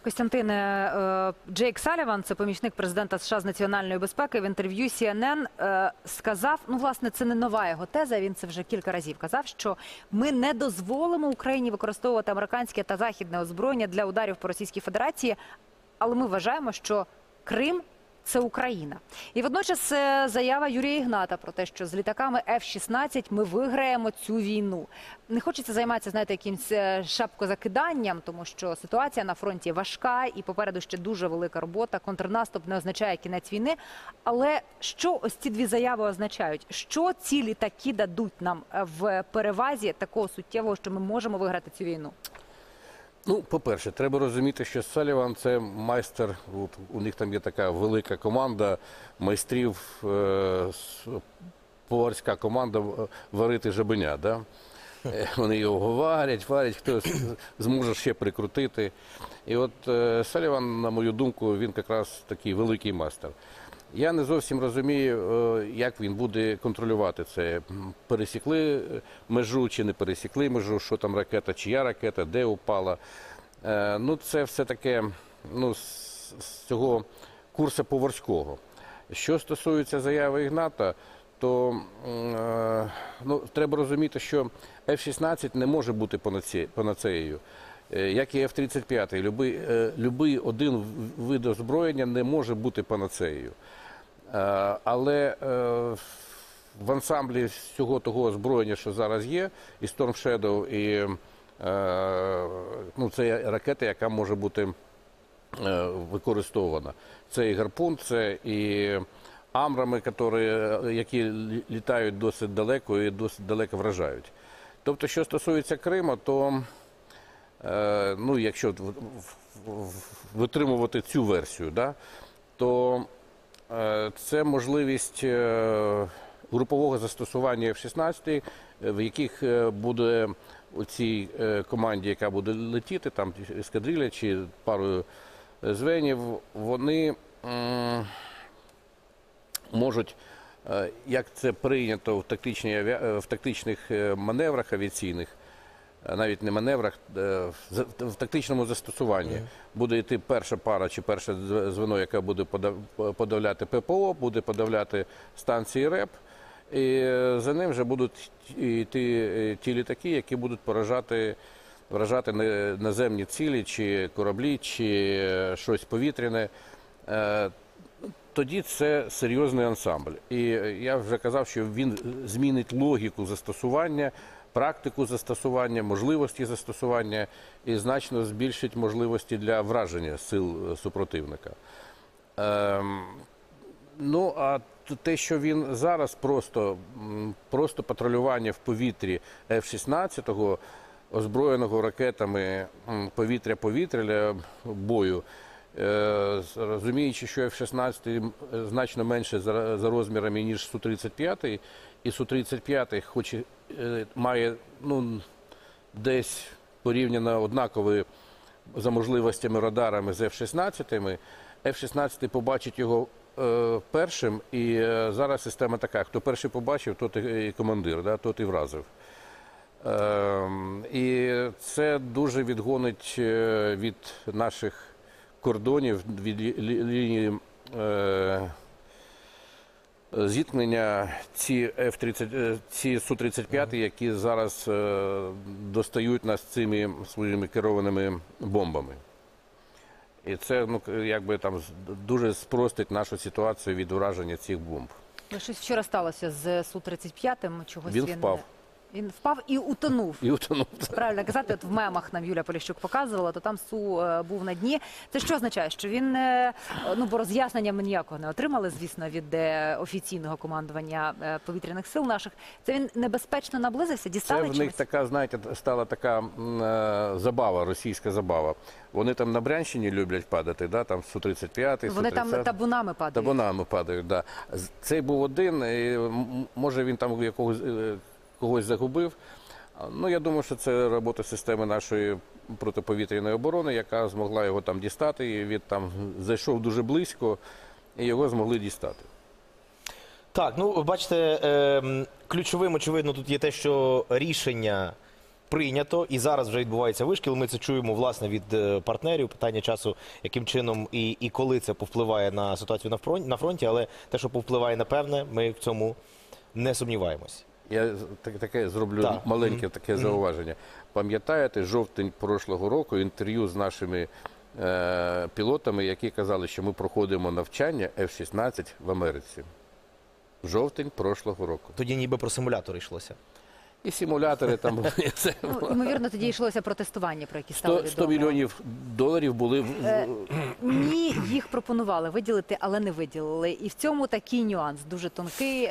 Костянтине, Джейк Саліван, це помічник президента США з національної безпеки, в інтерв'ю CNN сказав, ну, власне, це не нова його теза, він це вже кілька разів казав, що ми не дозволимо Україні використовувати американське та західне озброєння для ударів по Російській Федерації, але ми вважаємо, що Крим – це Україна. І водночас заява Юрія Ігната про те, що з літаками F-16 ми виграємо цю війну. Не хочеться займатися, знаєте, якимось шапкозакиданням, тому що ситуація на фронті важка і попереду ще дуже велика робота. Контрнаступ не означає кінець війни. Але що ось ці дві заяви означають? Що ці літаки дадуть нам в перевазі такого суттєвого, що ми можемо виграти цю війну? Ну, по-перше, треба розуміти, що Саліван – це майстер, у них там є така велика команда майстрів, поварська команда варити жабеня, да? Вони його варять, хто зможе ще прикрутити. І от Саліван, на мою думку, він якраз такий великий майстер. Я не зовсім розумію, як він буде контролювати це. Пересікли межу чи не пересікли межу, що там ракета, чия ракета, де упала. Ну, це все таке, ну, з цього курсу поварського. Що стосується заяви Ігната, то ну, треба розуміти, що F-16 не може бути панацеєю. Як і F-35, любий один вид озброєння не може бути панацеєю. Але в ансамблі всього того озброєння, що зараз є, і Storm Shadow, і ну, це ракета, яка може бути використована. Це і гарпун, це і амрами, які літають досить далеко і досить далеко вражають. Тобто, що стосується Криму, то ну, якщо витримувати цю версію, да, то це можливість групового застосування F-16, в яких буде у цій команді, яка буде летіти, там ескадрилля чи парою звенів, вони можуть, як це прийнято в тактичних маневрах авіаційних, навіть не маневрах, в тактичному застосуванні. Буде йти перша пара чи перше звено, яке буде подавляти ППО, буде подавляти станції РЕП, і за ним вже будуть йти ті літаки, які будуть вражати наземні цілі, чи кораблі, чи щось повітряне. Тоді це серйозний ансамбль. І я вже казав, що він змінить логіку застосування, практику застосування, можливості застосування і значно збільшить можливості для враження сил супротивника. Ну, а те, що він зараз просто патрулювання в повітрі F-16, озброєного ракетами повітря-повітря для бою, розуміючи, що F-16 значно менше за розмірами, ніж Су-35, і Су-35, хоч і має, ну, десь порівняно однакові за можливостями радарами з F-16, F-16 побачить його першим, і зараз система така, хто перший побачив, тот і командир, да, тот і вразив. І це дуже відгонить від наших кордонів, від лінії зіткнення ці Су-35, які зараз достають нас цими своїми керованими бомбами. І це, ну, якби там дуже спростить нашу ситуацію від ураження цих бомб. Щось вчора сталося з Су-35, чогось він впав. Він впав і утонув. І утонув. Правильно казати, от в мемах нам Юлія Поліщук показувала, то там Су був на дні. Це що означає? Що він, ну, бо роз'яснення ми ніякого не отримали, звісно, від офіційного командування повітряних сил наших. Це він небезпечно наблизився, дістали чимось? Це в них така, знаєте, стала така забава, російська забава. Вони там на Брянщині люблять падати, да, там Су-35, Вони там табунами падають. Табунами падають, да. Цей був один, і може він там когось загубив. Ну, я думаю, що це робота системи нашої протиповітряної оборони, яка змогла його там дістати, і він там зайшов дуже близько, і його змогли дістати. Так, ну, бачите, ключовим, очевидно, тут є те, що рішення прийнято, і зараз вже відбувається вишкіл. Ми це чуємо, власне, від партнерів. Питання часу, яким чином і коли це повпливає на ситуацію на фронті, але те, що повпливає, напевне, ми в цьому не сумніваємось. Я таке зроблю Так. маленьке таке зауваження. Пам'ятаєте, жовтень прошлого року інтерв'ю з нашими пілотами, які казали, що ми проходимо навчання F-16 в Америці. Жовтень прошлого року. Тоді ніби про симулятори йшлося. І симулятори там були. Це Ну, ймовірно, тоді йшлося про тестування, про які стало 100 відомо. мільйонів доларів були Ні, їх пропонували виділити, але не виділили. І в цьому такий нюанс, дуже тонкий.